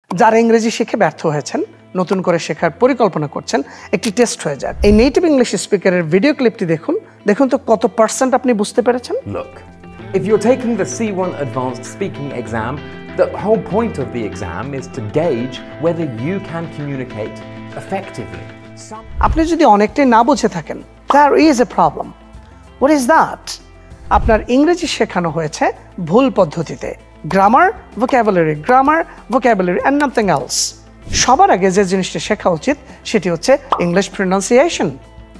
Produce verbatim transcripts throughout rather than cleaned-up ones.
যারা ইংরেজি শিখে ব্যর্থ হয়েছেন, নতুন করে শেখার পরিকল্পনা করছেন, একটি টেস্ট হয়ে যাক। এই নেটিভ ইংলিশ স্পিকারের ভিডিও ক্লিপটি দেখুন, দেখুন তো কত পার্সেন্ট আপনি বুঝতে পেরেছেন। Look, if you're taking the C one Advanced Speaking exam, the whole point of the exam is to gauge whether you can communicate effectively. আপনি যদি অনেকটাই না বুঝে থাকেন, there is a problem. What is that? আপনার ইংরেজি শেখানো হয়েছে ভুল পদ্ধতিতে, grammar, vocabulary, grammar, vocabulary and nothing else. সবার আগে যে জিনিসটা শেখা উচিত সেটি হচ্ছে ইংলিশ প্রনাউন্সিয়েশন।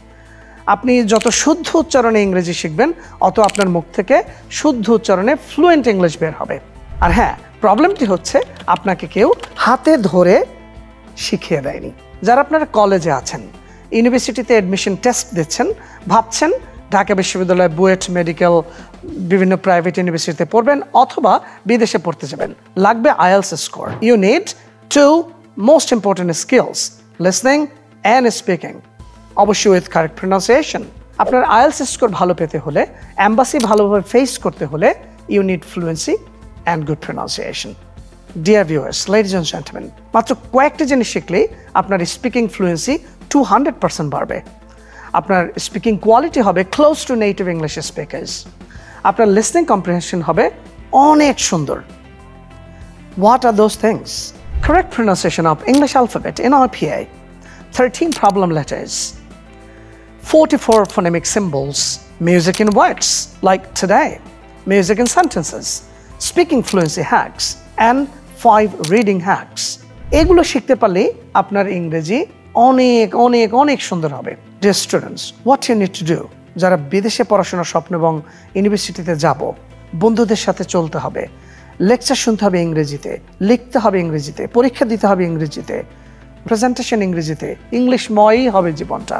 আপনি যত শুদ্ধ উচ্চারণে ইংরেজি শিখবেন, অত আপনার মুখ থেকে শুদ্ধ উচ্চারণে ফ্লুয়েন্ট ইংলিশ বের হবে। আর হ্যাঁ, প্রবলেমটি হচ্ছে আপনাকে কেউ হাতে ধরে শিখিয়ে দেয়নি। যারা আপনারা কলেজে আছেন, ইউনিভার্সিটিতে অ্যাডমিশন টেস্ট দিচ্ছেন, ভাবছেন ঢাকা বিশ্ববিদ্যালয়, বুয়েট, মেডিকেল, বিভিন্ন প্রাইভেট ইউনিভার্সিটিতে পড়বেন অথবা বিদেশে পড়তে যাবেন, লাগবে IELTS score. You need to most important skills, listening and speaking, অবশ্যই উইথ কারেক্ট প্রনাউন্সিয়েশন। আপনার আইএলটিএস স্কোর ভালো পেতে হলে, এম্বাসি ভালোভাবে ফেস করতে হলে, you need fluency and good pronunciation. Dear viewers, ladies and gentleman, মাত্র কয়েকটি জিনিস শিখলেই আপনার speaking fluency to hundred percent বাড়বে। আপনার স্পিকিং কোয়ালিটি হবে close to native English speakers. আপনার লিসনিং কম্প্রিহেনশন হবে অনেক সুন্দর। What are those things? Correct pronunciation of English alphabet in R P A, thirteen problem letters, forty-four phonemic symbols, music in words like today, music in sentences, speaking fluency hacks, and five reading hacks. এগুলো শিখতে পারলে আপনার ইংরেজি অনেক অনেক অনেক সুন্দর হবে। Dear students, what you need to do? যারা বিদেশে পড়াশোনার স্বপ্ন এবং ইউনিভার্সিটিতে যাব, বন্ধুদের সাথে চলতে হবে, লেকচার শুনতে হবে ইংরেজিতে, লিখতে হবে ইংরেজিতে, পরীক্ষা দিতে হবে ইংরেজিতে, প্রেজেন্টেশন ইংরেজিতে, ইংলিশময়ই হবে জীবনটা,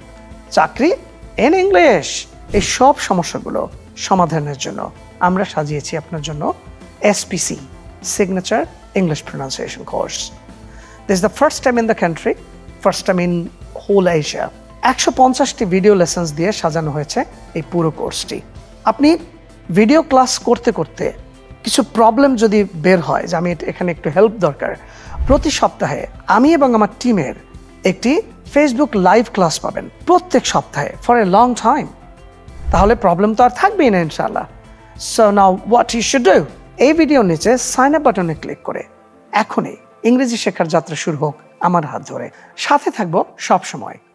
চাকরি ইন ইংলিশ। এই সব সমস্যাগুলো সমাধানের জন্য আমরা সাজিয়েছি আপনার জন্য SPC, signature English pronunciation course. This is the first time in the country, first time in whole Asia. একশো পঞ্চাশটি ভিডিও লেসন্স দিয়ে সাজানো হয়েছে এই পুরো কোর্সটি। আপনি ভিডিও ক্লাস করতে করতে কিছু প্রবলেম যদি বের হয় যে আমি এখানে একটু হেল্প দরকার, প্রতি সপ্তাহে আমি এবং আমার টিমের একটি ফেসবুক লাইভ ক্লাস পাবেন প্রত্যেক সপ্তাহে ফর এ লং টাইম। তাহলে প্রবলেম তো আর থাকবেই না ইনশাআল্লাহ। So now what you should do, এই ভিডিওর নিচে সাইন আপ বাটনে ক্লিক করে এখনই ইংরেজি শেখার যাত্রা শুরু হোক আমার হাত ধরে। সাথে থাকবো সব সময়।